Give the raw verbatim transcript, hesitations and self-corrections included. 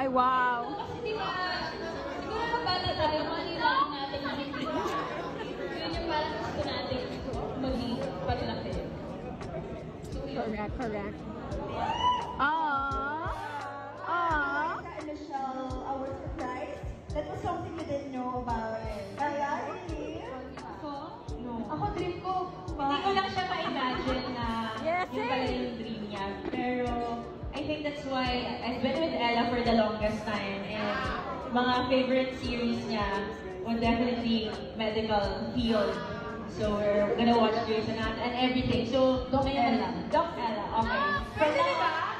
Ay, wow. Kasi di ba, siguro na bata tayo, manilang natin makikita. Yun yung parang gusto natin maging paglaki. So, yun. Correct, correct. Aww. Aww. Initial our surprise. That was something you didn't know about. Kaya, really? Ako? No. Ako, dream ko. Hindi ko lang siya ma-imagine na Yes, yung pala yung dream niya. Pero, I think that's why I've been with Ella for the longest time. And mga favorite series niya was definitely medical field. So, we're gonna watch Grey's Anatomy and everything. So, Doc ngayon- Ella. Doc Ella, okay. Pwede ba?